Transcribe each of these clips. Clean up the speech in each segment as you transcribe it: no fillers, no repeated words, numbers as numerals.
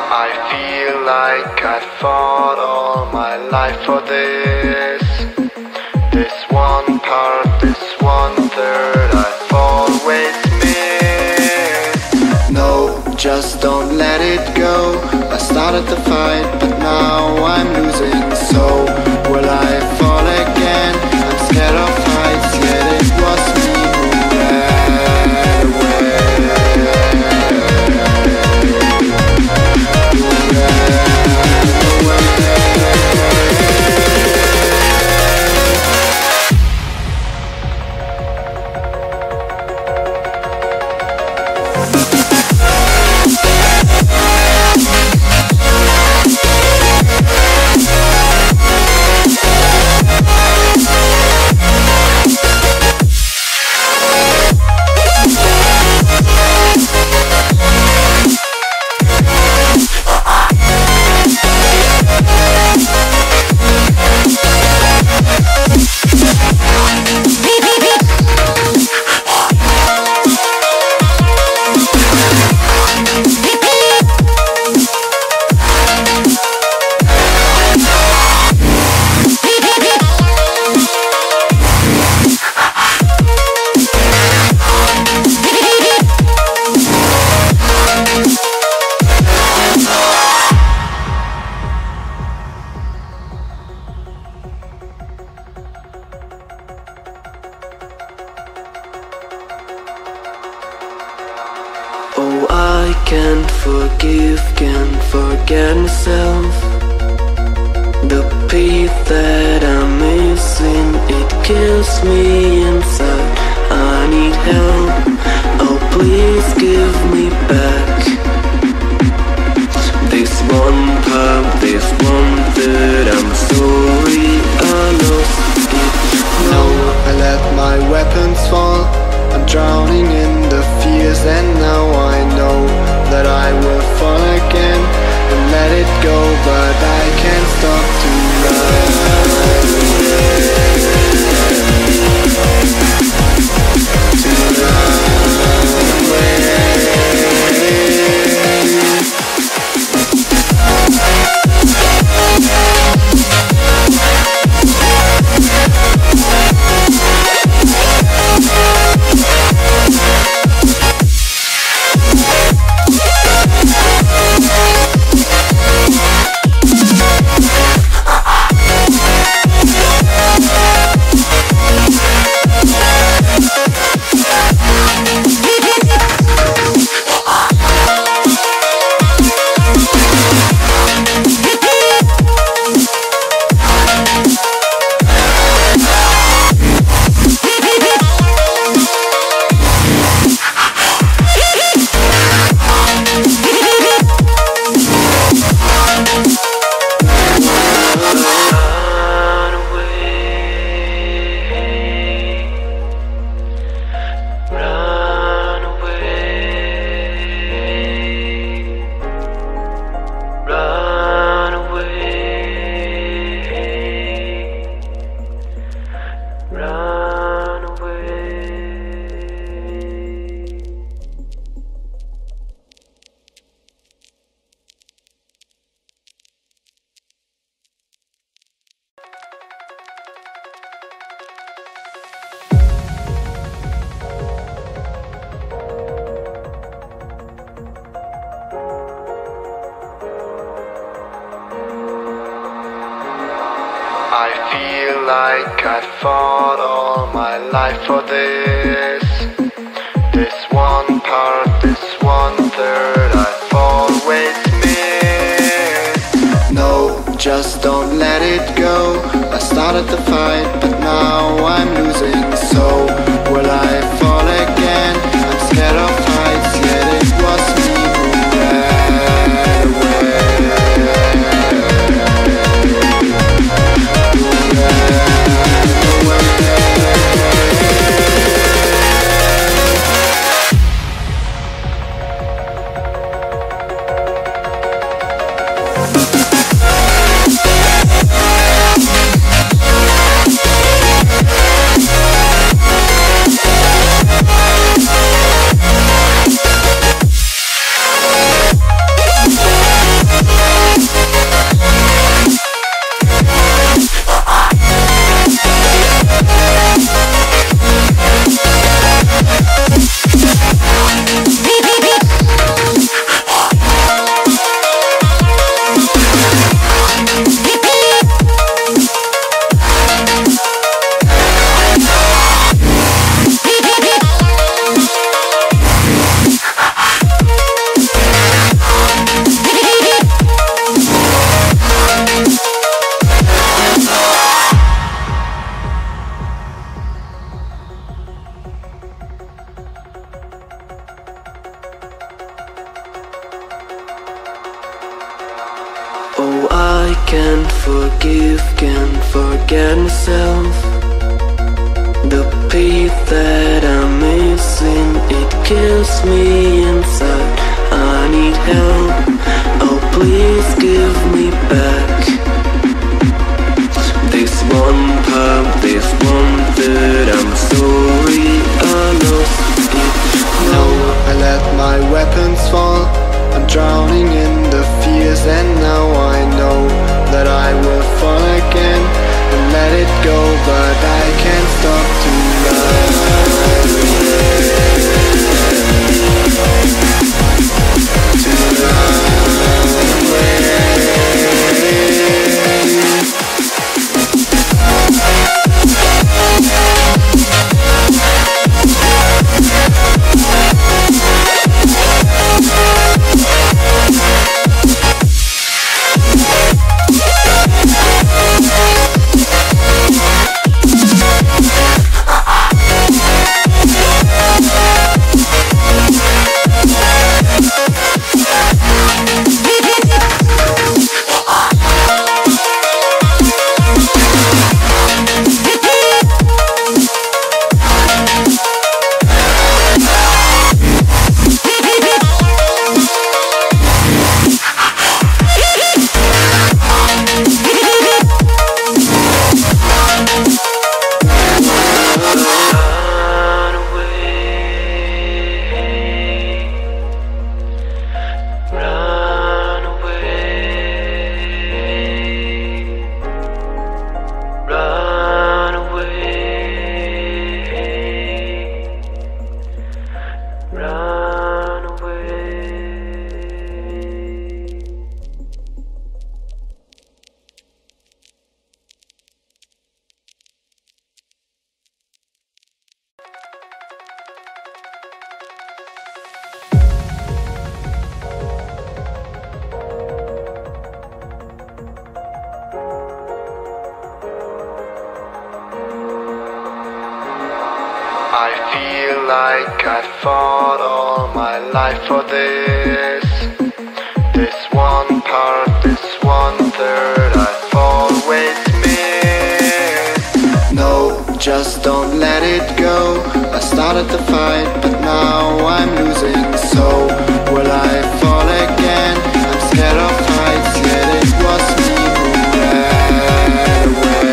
I feel like I fought all my life for this. This one part, this one third I've always missed. No, just don't let it go. I started the fight, but now I'm losing. So will I fall again? I'm scared of heights, yet it was me who ran away. Oh, I can't forgive, can't forget myself. The peace that I'm missing, it kills me inside. I need help, oh please give me back this one part, this one third. I'm sorry I lost it. No, I let my weapons fall. I'm drowning in the fears, and now I know that I will fall again and let it go, but I can't stop to run I feel like I fought all my life for this. This one part, this one third I've always missed. No, just don't let it go. I started the fight, but now I'm losing. So will I fall again? I'm scared of heights, yet it was me who ran away. Oh, I can't forgive, can't forget myself. The peace that I'm missing, it kills me inside. I need help, oh please give me back this one part, this one that I'm sorry I lost it. No, I let my weapons fall, I'm drowning in the fears, and now I know that I will fall again and let it go, but I can't stop to love. I feel like I fought all my life for this. This one part, this one third I've always missed. No, just don't let it go. I started the fight, but now I'm losing. So will I fall again? I'm scared of heights, yet it was me who ran away.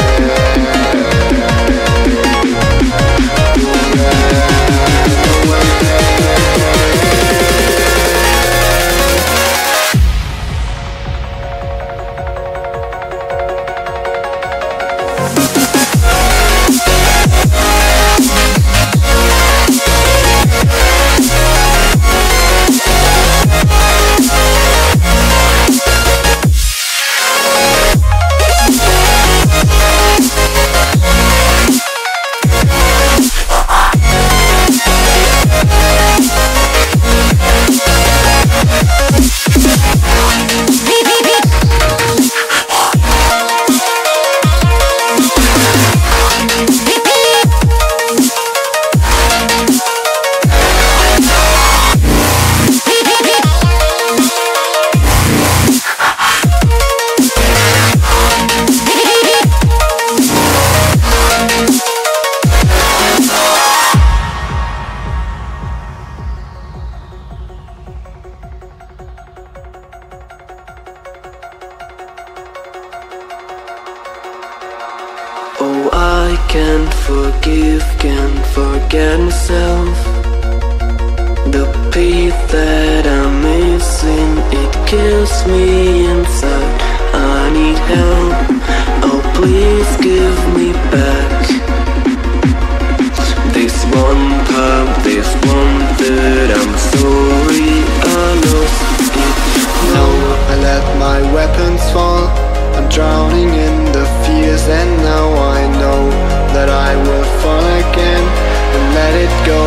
Oh, I can't forgive, can't forget myself. The peace that I'm missing, it kills me inside. I need help, oh please give me back this one part, this one that I'm sorry I lost it. No, I let my weapons fall, I'm drowning in the fears, and now I know that I will fall again and let it go,